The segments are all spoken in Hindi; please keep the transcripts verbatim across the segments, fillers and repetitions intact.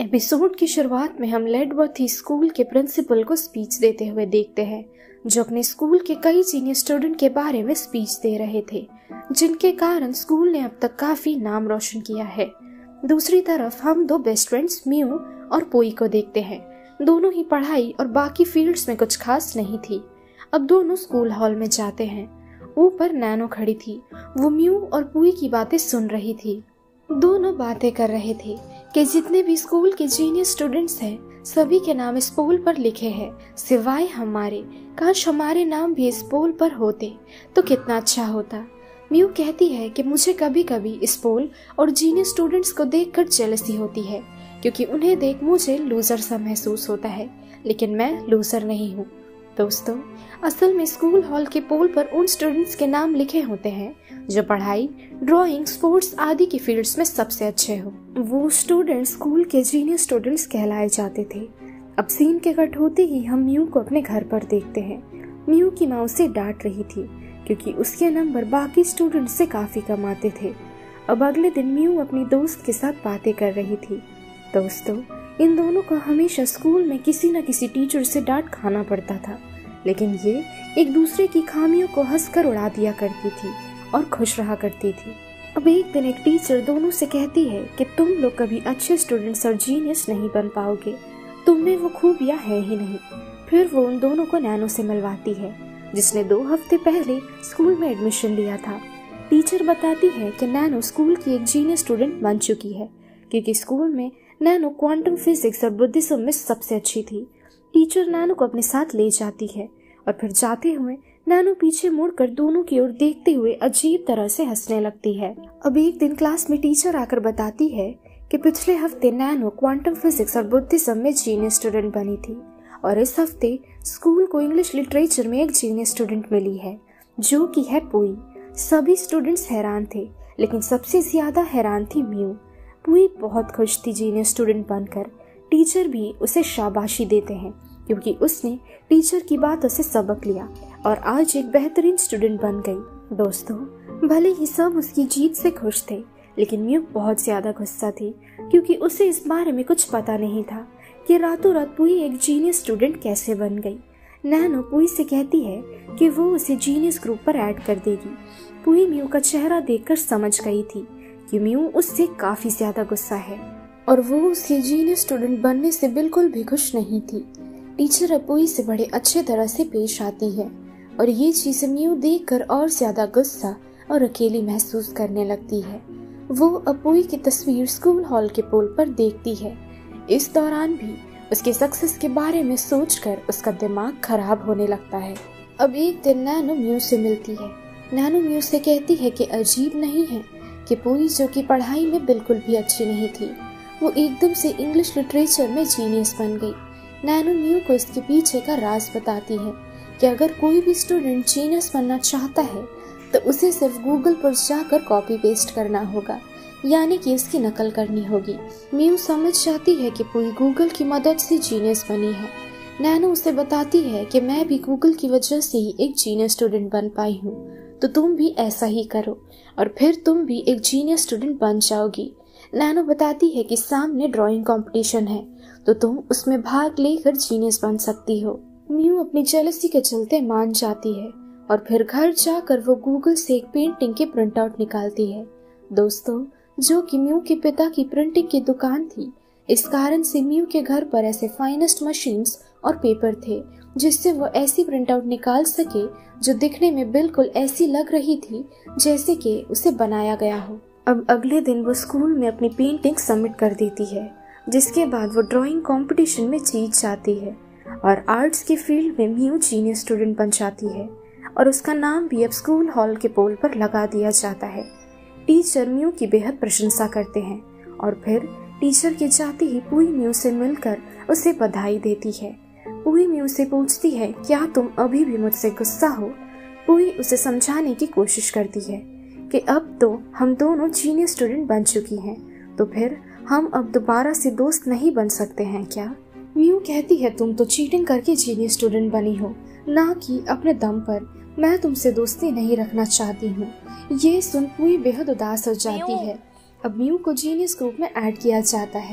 एपिसोड की शुरुआत में हम लेडवर्थी स्कूल के प्रिंसिपल को स्पीच देते हुए देखते हैं, जो अपने स्कूल के कई सीनियर स्टूडेंट के बारे में स्पीच दे रहे थे, जिनके कारण स्कूल ने अब तक काफी नाम रोशन किया है। दूसरी तरफ हम दो बेस्ट फ्रेंड्स म्यू और पोई को देखते हैं। दोनों ही पढ़ाई और बाकी फील्ड्स में कुछ खास नहीं थी। अब दोनों स्कूल हॉल में जाते हैं। ऊपर नैनो खड़ी थी। वो म्यू और पोई की बातें सुन रही थी। दोनों बातें कर रहे थे कि जितने भी स्कूल के जीनियर स्टूडेंट्स हैं, सभी के नाम इस पोल पर लिखे हैं सिवाय हमारे। काश हमारे नाम भी इस पोल पर होते तो कितना अच्छा होता। म्यू कहती है कि मुझे कभी कभी इस पोल और जीनियर स्टूडेंट्स को देखकर जेलसी होती है, क्योंकि उन्हें देख मुझे लूजर सा महसूस होता है, लेकिन मैं लूजर नहीं हूँ। दोस्तों, असल में स्कूल हॉल के पोल पर उन स्टूडेंट्स के नाम लिखे होते हैं जो पढ़ाई, ड्राइंग, स्पोर्ट्स आदि के फील्ड्स में सबसे अच्छे हो। वो स्टूडेंट्स स्कूल के जीनियर स्टूडेंट्स कहलाए जाते थे। अब सीन के कट होते ही हम म्यू को अपने घर पर देखते हैं। म्यू की माँ उसे डांट रही थी क्योंकि उसके नंबर बाकी स्टूडेंट्स से काफी कम आते थे। अब अगले दिन म्यू अपनी दोस्त के साथ बातें कर रही थी। दोस्तों, इन दोनों को हमेशा स्कूल में किसी न किसी टीचर से डांट खाना पड़ता था, लेकिन ये एक दूसरे की खामियों को हंसकर उड़ा दिया करती थी और खुश रहा करती थी। अब एक दिन एक टीचर दोनों से कहती है कि तुम लोग कभी अच्छे स्टूडेंट्स और जीनियस नहीं बन पाओगे, तुम में वो खूबियां है ही नहीं। फिर वो उन दोनों को नैनो से मिलवाती है, जिसने दो हफ्ते पहले स्कूल में एडमिशन लिया था। टीचर बताती है कि नैनो स्कूल की एक जीनियस स्टूडेंट बन चुकी है, क्योंकि स्कूल में नैनो क्वांटम फिजिक्स और बुद्धिज्म में सबसे अच्छी थी। टीचर नैनो को अपने साथ ले जाती है और फिर जाते हुए नैनो पीछे मुड़कर दोनों की ओर देखते हुए अजीब तरह से हंसने लगती है। अब एक दिन क्लास में टीचर आकर बताती है कि पिछले हफ्ते नैनो क्वांटम फिजिक्स और बुद्धिज्म में जीनियस स्टूडेंट बनी थी, और इस हफ्ते स्कूल को इंग्लिश लिटरेचर में एक जीनियस स्टूडेंट मिली है, जो कि है पोई। सभी स्टूडेंट्स हैरान थे, लेकिन सबसे ज्यादा हैरान थी म्यू। पोई बहुत खुश थी जीनियस स्टूडेंट बनकर। टीचर भी उसे शाबाशी देते हैं क्योंकि उसने टीचर की बातों से सबक लिया और आज एक बेहतरीन स्टूडेंट बन गई। दोस्तों, भले ही सब उसकी जीत से खुश थे, लेकिन म्यू बहुत ज्यादा गुस्सा थी क्योंकि उसे इस बारे में कुछ पता नहीं था कि रातों रात पोई एक जीनियस स्टूडेंट कैसे बन गई। नैनो पोई से कहती है कि वो उसे जीनियस ग्रुप पर ऐड कर देगी। पोई म्यू का चेहरा देखकर समझ गई थी कि म्यू उससे काफी ज्यादा गुस्सा है और वो उसके जीनियस स्टूडेंट बनने से बिल्कुल भी खुश नहीं थी। टीचर अब पोई से बड़े अच्छे तरह से पेश आती है और ये चीज म्यू देखकर और ज्यादा गुस्सा और अकेली महसूस करने लगती है। वो अब पोई की तस्वीर स्कूल हॉल के पोल पर देखती है। इस दौरान भी उसके सक्सेस के बारे में सोचकर उसका दिमाग खराब होने लगता है। अब एक दिन नैनो म्यू से मिलती है। नैनो म्यू से कहती है कि अजीब नहीं है कि पोई, जो कि पढ़ाई में बिल्कुल भी अच्छी नहीं थी, वो एकदम से इंग्लिश लिटरेचर में जीनियस बन गई। नैनो म्यू को इसके पीछे का राज बताती है कि अगर कोई भी स्टूडेंट जीनियस बनना चाहता है तो उसे सिर्फ गूगल पर जाकर कॉपी पेस्ट करना होगा, यानी कि इसकी नकल करनी होगी। म्यू समझ जाती है कि पोई गूगल की मदद से जीनियस बनी है। नैनो उसे बताती है कि मैं भी गूगल की वजह से ही एक जीनियस स्टूडेंट बन पाई हूँ, तो तुम भी ऐसा ही करो और फिर तुम भी एक जीनियस स्टूडेंट बन जाओगी। नैनो बताती है कि सामने ड्राइंग कंपटीशन है, तो तुम उसमें भाग लेकर जीनियस बन सकती हो। म्यू अपनी जेलसी के चलते मान जाती है और फिर घर जाकर वो गूगल से एक पेंटिंग की प्रिंट आउट निकालती है। दोस्तों, जो कि म्यू के पिता की प्रिंटिंग की दुकान थी, इस कारण से म्यू के घर पर ऐसे फाइनेस्ट मशीन्स और पेपर थे जिससे वो ऐसी प्रिंट आउट निकाल सके जो दिखने में बिल्कुल ऐसी लग रही थी जैसे कि उसे बनाया गया हो। अब अगले दिन वो स्कूल में अपनी पेंटिंग सबमिट कर देती है, जिसके बाद वो ड्राइंग कंपटीशन में जीत जाती है और आर्ट्स के फील्ड में म्यू जीनियस स्टूडेंट बन जाती है और उसका नाम भी अब स्कूल हॉल के पोल पर लगा दिया जाता है। टीचर म्यू की बेहद प्रशंसा करते हैं और फिर टीचर के जाते ही पोई म्यू से मिलकर उसे बधाई देती है। पोई म्यू से पूछती है, क्या तुम अभी भी मुझसे गुस्सा हो? पोई उसे समझाने की कोशिश करती है कि अब तो हम दोनों जीनियस स्टूडेंट बन चुकी हैं, तो फिर हम अब दोबारा से दोस्त नहीं बन सकते हैं क्या? म्यू कहती है, तुम तो चीटिंग करके जीनियस स्टूडेंट बनी हो, ना कि अपने दम पर। मैं तुमसे दोस्ती नहीं रखना चाहती हूँ। ये सुन पोई बेहद उदास हो जाती है। अब म्यू को जीनियस ग्रुप में ऐड किया जाता है।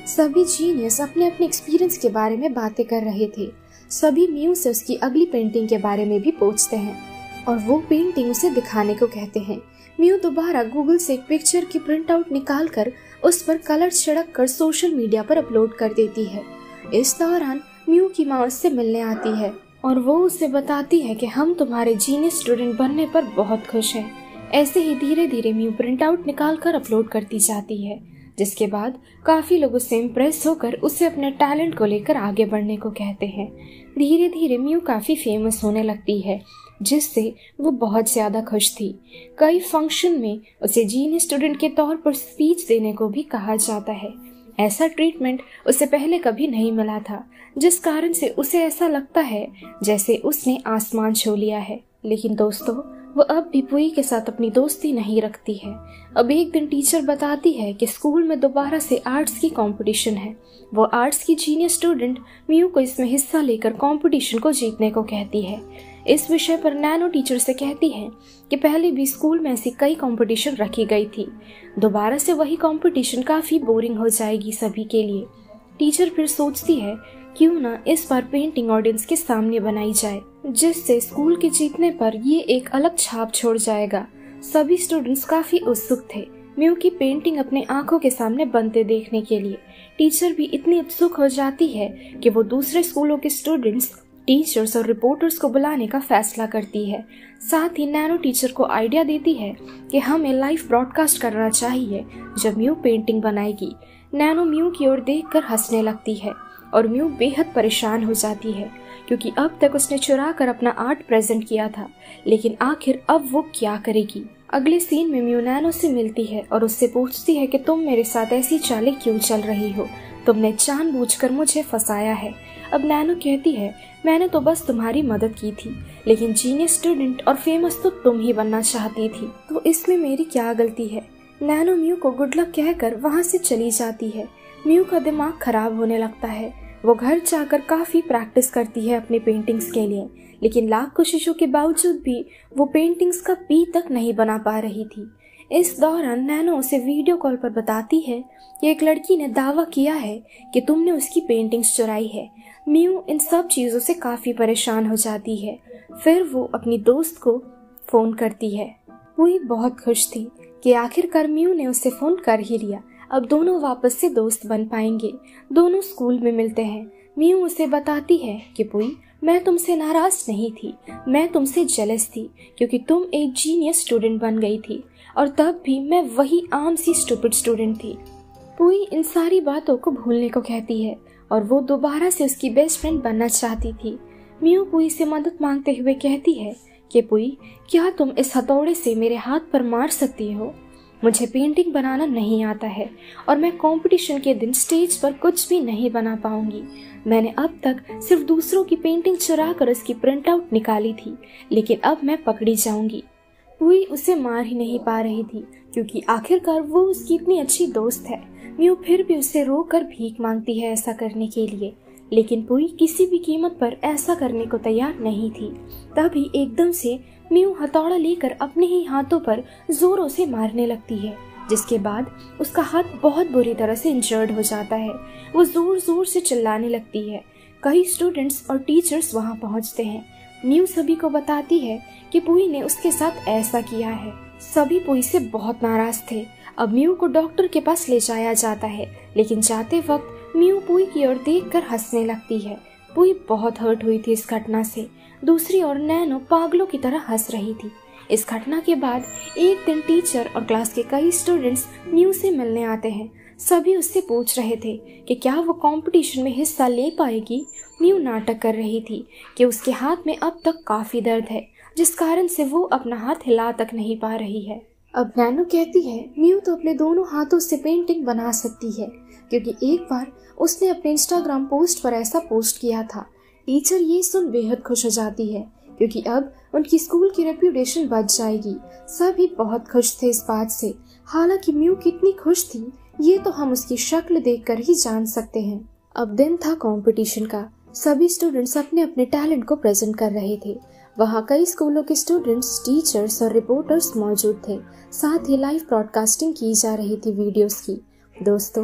सभी जीनियस अपने अपने एक्सपीरियंस के बारे में बातें कर रहे थे। सभी म्यू से उसकी अगली पेंटिंग के बारे में भी पूछते हैं और वो पेंटिंग उसे दिखाने को कहते हैं। म्यू दोबारा गूगल से एक पिक्चर की प्रिंट आउट निकाल कर उस पर कलर छिड़क कर सोशल मीडिया पर अपलोड कर देती है। इस दौरान म्यू की माँ उससे मिलने आती है और वो उसे बताती है कि हम तुम्हारे जीनियस स्टूडेंट बनने पर बहुत खुश हैं। ऐसे ही धीरे धीरे म्यू प्रिंट आउट निकाल कर अपलोड करती जाती है, जिसके बाद काफी लोग उससे इम्प्रेस होकर उसे अपने टैलेंट को लेकर आगे बढ़ने को कहते हैं। धीरे धीरे म्यू काफी फेमस होने लगती है, जिससे वो बहुत ज्यादा खुश थी। कई फंक्शन में उसे जीनियस स्टूडेंट के तौर पर स्पीच देने को भी कहा जाता है। ऐसा ट्रीटमेंट उसे पहले कभी नहीं मिला था, जिस कारण से उसे ऐसा लगता है जैसे उसने आसमान छू लिया है। लेकिन दोस्तों, वो अब भी पुई के साथ अपनी दोस्ती नहीं रखती है। अब एक दिन टीचर बताती है कि स्कूल में दोबारा से आर्ट्स की कंपटीशन है। वो आर्ट्स की जीनियस स्टूडेंट म्यू को इसमें हिस्सा लेकर कंपटीशन को जीतने को कहती है। इस विषय पर नैनो टीचर से कहती है कि पहले भी स्कूल में ऐसी कई कंपटीशन रखी गई थी, दोबारा से वही कंपटीशन काफी बोरिंग हो जाएगी सभी के लिए। टीचर फिर सोचती है क्यों ना इस बार पेंटिंग ऑडियंस के सामने बनाई जाए, जिससे स्कूल के जीतने पर ये एक अलग छाप छोड़ जाएगा। सभी स्टूडेंट्स काफी उत्सुक थे म्यू की पेंटिंग अपने आंखों के सामने बनते देखने के लिए। टीचर भी इतनी उत्सुक हो जाती है कि वो दूसरे स्कूलों के स्टूडेंट्स, टीचर्स और रिपोर्टर्स को बुलाने का फैसला करती है। साथ ही नैनो टीचर को आइडिया देती है कि हमें लाइव ब्रॉडकास्ट करना चाहिए जब म्यू पेंटिंग बनाएगी। नैनो म्यू की ओर देखकर हंसने लगती है और म्यू बेहद परेशान हो जाती है, क्योंकि अब तक उसने चुरा कर अपना आर्ट प्रेजेंट किया था, लेकिन आखिर अब वो क्या करेगी। अगले सीन में म्यू नैनो से मिलती है और उससे पूछती है कि तुम मेरे साथ ऐसी चालें क्यों चल रही हो, तुमने जानबूझकर मुझे फंसाया है। अब नैनो कहती है मैंने तो बस तुम्हारी मदद की थी, लेकिन जीनियस स्टूडेंट और फेमस तो तुम ही बनना चाहती थी, तो इसमें मेरी क्या गलती है। नैनो म्यू को गुड लक कहकर वहाँ से चली जाती है। म्यू का दिमाग खराब होने लगता है। वो घर जाकर काफी प्रैक्टिस करती है अपनी पेंटिंग्स के लिए, लेकिन लाख कोशिशों के बावजूद भी वो पेंटिंग्स का पी तक नहीं बना पा रही थी। इस दौरान नैनो उसे वीडियो कॉल पर बताती है कि एक लड़की ने दावा किया है कि तुमने उसकी पेंटिंग्स चुराई है। म्यू इन सब चीजों से काफी परेशान हो जाती है। फिर वो अपनी दोस्त को फोन करती है। पुई बहुत खुश थी कि आखिरकार म्यू ने उसे फोन कर ही लिया। अब दोनों वापस से दोस्त बन पाएंगे। दोनों स्कूल में मिलते हैं। म्यू उसे बताती है कि पुई, मैं तुमसे नाराज नहीं थी, मैं तुमसे जेलस थी क्योंकि तुम एक जीनियस स्टूडेंट बन गई थी और तब भी मैं वही आम सी स्टूपिड स्टूडेंट थी। पुई इन सारी बातों को भूलने को कहती है और वो दोबारा से उसकी बेस्ट फ्रेंड बनना चाहती थी। म्यू पुई से मदद मांगते हुए कहती है कि पुई, क्या तुम इस हथौड़े से मेरे हाथ पर मार सकती हो? मुझे पेंटिंग बनाना नहीं आता है और मैं कंपटीशन के दिन स्टेज पर कुछ भी नहीं बना पाऊंगी। मैंने अब तक सिर्फ दूसरों की पेंटिंग चुरा कर उसकी प्रिंट आउट निकाली थी, लेकिन अब मैं पकड़ी जाऊंगी। पुई उसे मार ही नहीं पा रही थी क्योंकि आखिरकार वो उसकी इतनी अच्छी दोस्त है। म्यू फिर भी उससे रोकर भीख मांगती है ऐसा करने के लिए, लेकिन पुई किसी भी कीमत पर ऐसा करने को तैयार नहीं थी। तभी एकदम से म्यू हथौड़ा लेकर अपने ही हाथों पर जोरों से मारने लगती है, जिसके बाद उसका हाथ बहुत बुरी तरह से इंजर्ड हो जाता है। वो जोर जोर से चिल्लाने लगती है। कई स्टूडेंट्स और टीचर्स वहां पहुंचते हैं। म्यू सभी को बताती है कि पुई ने उसके साथ ऐसा किया है। सभी पुई से बहुत नाराज थे। अब म्यू को डॉक्टर के पास ले जाया जाता है, लेकिन जाते वक्त म्यू पुई की ओर देखकर हंसने लगती है। पुई बहुत हर्ट हुई थी इस घटना से। दूसरी ओर नैनो पागलों की तरह हंस रही थी। इस घटना के बाद एक दिन टीचर और क्लास के कई स्टूडेंट्स म्यू से मिलने आते हैं। सभी उससे पूछ रहे थे कि क्या वो कंपटीशन में हिस्सा ले पाएगी। म्यू नाटक कर रही थी कि उसके हाथ में अब तक काफी दर्द है, जिस कारण से वो अपना हाथ हिला तक नहीं पा रही है। अब नैनो कहती है म्यू तो अपने दोनों हाथों से पेंटिंग बना सकती है, क्योंकि एक बार उसने अपने इंस्टाग्राम पोस्ट पर ऐसा पोस्ट किया था। टीचर ये सुन बेहद खुश हो जाती है क्योंकि अब उनकी स्कूल की रेप्यूटेशन बच जाएगी। सभी बहुत खुश थे इस बात से। हालांकि म्यू कितनी खुश थी ये तो हम उसकी शक्ल देखकर ही जान सकते हैं। अब दिन था कंपटीशन का। सभी स्टूडेंट्स अपने अपने टैलेंट को प्रेजेंट कर रहे थे। वहाँ कई स्कूलों के स्टूडेंट्स, टीचर्स और रिपोर्टर्स मौजूद थे। साथ ही लाइव ब्रॉडकास्टिंग की जा रही थी वीडियोस की। दोस्तों,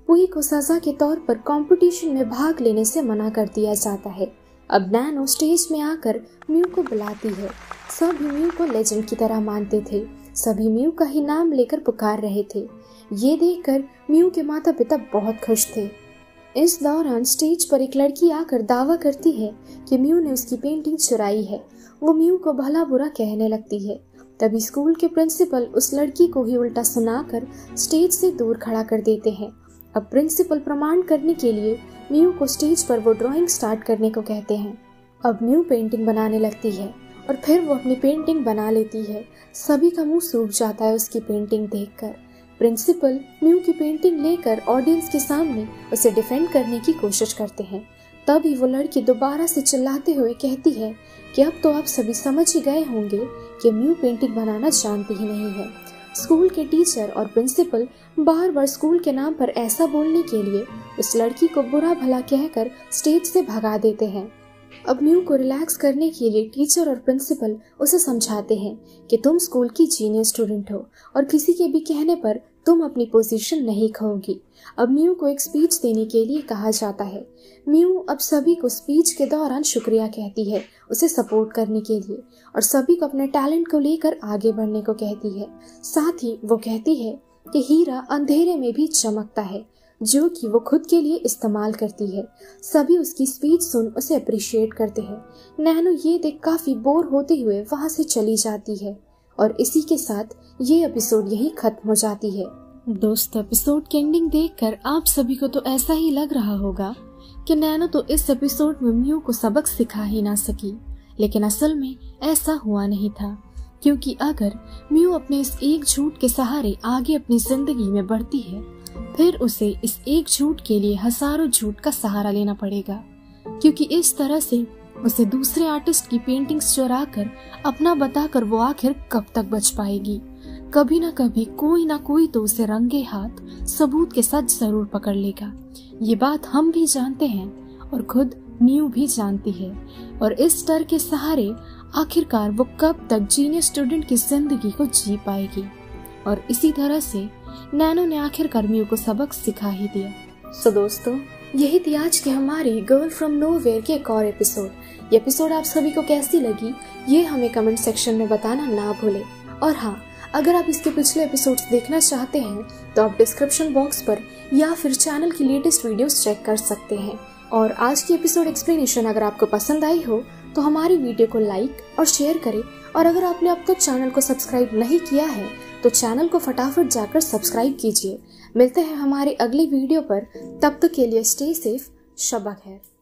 पुई को सजा के तौर पर कंपटीशन में भाग लेने से मना कर दिया जाता है। अब नैनो स्टेज में आकर म्यू को बुलाती है। सभी म्यू को लेजेंड की तरह मानते थे, सभी म्यू का ही नाम लेकर पुकार रहे थे। ये देखकर म्यू के माता पिता बहुत खुश थे। इस दौरान स्टेज पर एक लड़की आकर दावा करती है कि म्यू ने उसकी पेंटिंग चुराई है। वो म्यू को भला बुरा कहने लगती है। तभी स्कूल के प्रिंसिपल उस लड़की को ही उल्टा सुनाकर स्टेज से दूर खड़ा कर देते हैं। अब प्रिंसिपल प्रमाण करने के लिए म्यू को स्टेज पर वो ड्राइंग स्टार्ट करने को कहते हैं। अब म्यू पेंटिंग बनाने लगती है और फिर वो अपनी पेंटिंग बना लेती है। सभी का मुंह सूख जाता है उसकी पेंटिंग देखकर। प्रिंसिपल म्यू की पेंटिंग लेकर ऑडियंस के सामने उसे डिफेंड करने की कोशिश करते हैं। तभी वो लड़की दोबारा से चिल्लाते हुए कहती है कि अब तो आप सभी समझ ही गए होंगे कि म्यू पेंटिंग बनाना जानती ही नहीं है। स्कूल के टीचर और प्रिंसिपल बार बार स्कूल के नाम पर ऐसा बोलने के लिए उस लड़की को बुरा भला कहकर स्टेज से भगा देते हैं। अब म्यू को रिलैक्स करने के लिए टीचर और प्रिंसिपल उसे समझाते हैं कि तुम स्कूल की जीनियर स्टूडेंट हो और किसी के भी कहने पर तुम अपनी पोजीशन नहीं खोओगी। अब म्यू को एक स्पीच देने के लिए कहा जाता है। म्यू अब सभी को स्पीच के दौरान शुक्रिया कहती है उसे सपोर्ट करने के लिए और सभी को अपने टैलेंट को लेकर आगे बढ़ने को कहती है। साथ ही वो कहती है कि हीरा अंधेरे में भी चमकता है, जो कि वो खुद के लिए इस्तेमाल करती है। सभी उसकी स्पीच सुन उसे अप्रिशिएट करते हैं। नैनो ये देख काफी बोर होते हुए वहां से चली जाती है और इसी के साथ ये एपिसोड यही खत्म हो जाती है। दोस्तों, एपिसोड की एंडिंग देखकर आप सभी को तो ऐसा ही लग रहा होगा कि नैनो तो इस एपिसोड में म्यू को सबक सिखा ही ना सकी, लेकिन असल में ऐसा हुआ नहीं था, क्योंकि अगर म्यू अपने इस एक झूठ के सहारे आगे अपनी जिंदगी में बढ़ती है, फिर उसे इस एक झूठ के लिए हजारों झूठ का सहारा लेना पड़ेगा, क्योंकि इस तरह से उसे दूसरे आर्टिस्ट की पेंटिंग्स चुरा कर अपना बताकर वो आखिर कब तक बच पाएगी। कभी ना कभी कोई ना कोई तो उसे रंगे हाथ सबूत के साथ जरूर पकड़ लेगा। ये बात हम भी जानते हैं और खुद म्यू भी जानती है, और इस डर के सहारे आखिरकार वो कब तक जीनियर स्टूडेंट की जिंदगी को जी पाएगी। और इसी तरह से नैनो ने आखिरकार म्यू को सबक सिखा ही दिया। सो दोस्तों, यही थी आज की हमारी गर्ल फ्रॉम नोवेयर की एक और एपिसोड। ये एपिसोड आप सभी को कैसी लगी ये हमें कमेंट सेक्शन में बताना ना भूले। और हाँ, अगर आप इसके पिछले एपिसोड्स देखना चाहते हैं तो आप डिस्क्रिप्शन बॉक्स पर या फिर चैनल की लेटेस्ट वीडियोस चेक कर सकते हैं। और आज की एपिसोड एक्सप्लेनेशन अगर आपको पसंद आई हो तो हमारी वीडियो को लाइक और शेयर करें, और अगर आपने अब तक चैनल को सब्सक्राइब नहीं किया है तो चैनल को फटाफट जाकर सब्सक्राइब कीजिए। मिलते हैं हमारे अगली वीडियो पर, तब तक के लिए स्टे सेफ, शब्बा खैर।